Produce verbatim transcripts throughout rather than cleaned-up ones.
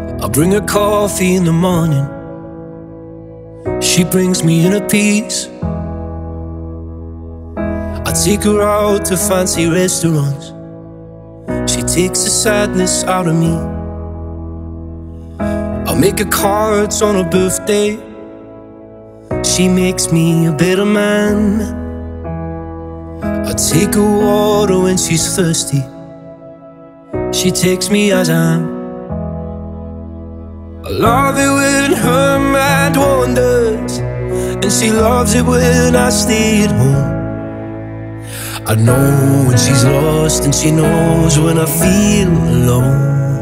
I bring her coffee in the morning, she brings me inner peace. I take her out to fancy restaurants, she takes the sadness out of me. I make her cards on her birthday, she makes me a better man. I take her water when she's thirsty, she takes me as I am. I love it when her mind wanders, and she loves it when I stay at home. I know when she's lost, and she knows when I feel alone.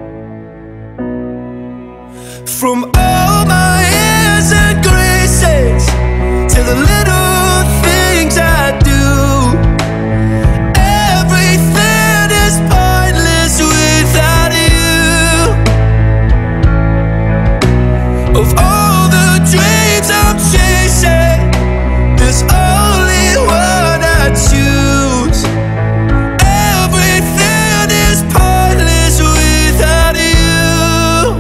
From all my airs and graces to the little things I do, everything is pointless without you. Of all the dreams I'm chasing, there's only one I choose. Everything is pointless without you.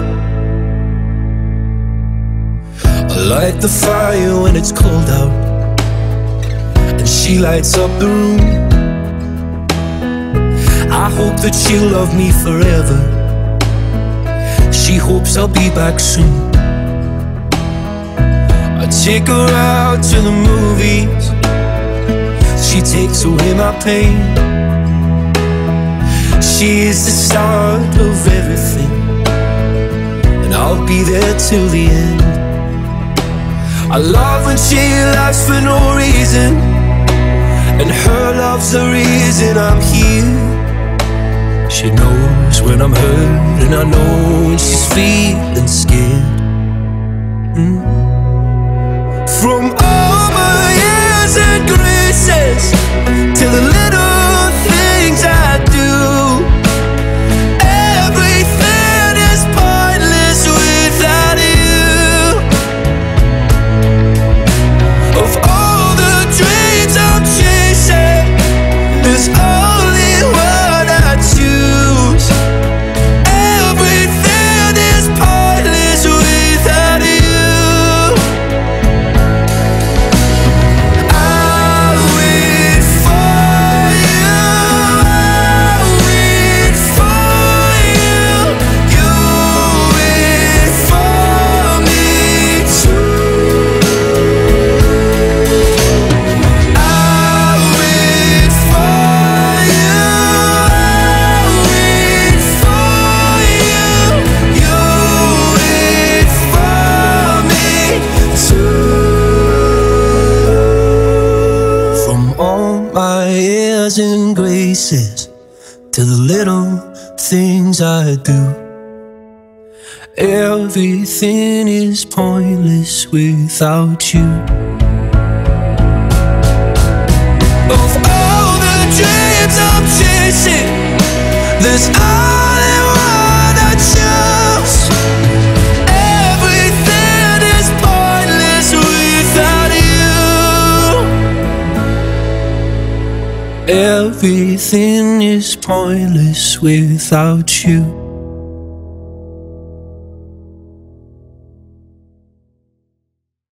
I light the fire when it's cold out, and she lights up the room. I hope that she'll love me forever, she hopes I'll be back soon. I take her out to the movies, she takes away my pain. She is the start of everything, and I'll be there till the end. I love when she laughs for no reason, and her love's the reason I'm here. She knows when I'm hurt, and I know when she's feeling scared. mm. From all my airs and graces to the little things I do, everything is pointless without you. Of all the dreams I'm chasing, there's only one I choose. Everything is pointless without you. And graces to the little things I do, everything is pointless without you. Of all the dreams I'm chasing, there's only one I choose. Everything is pointless without you. Everything is pointless without you.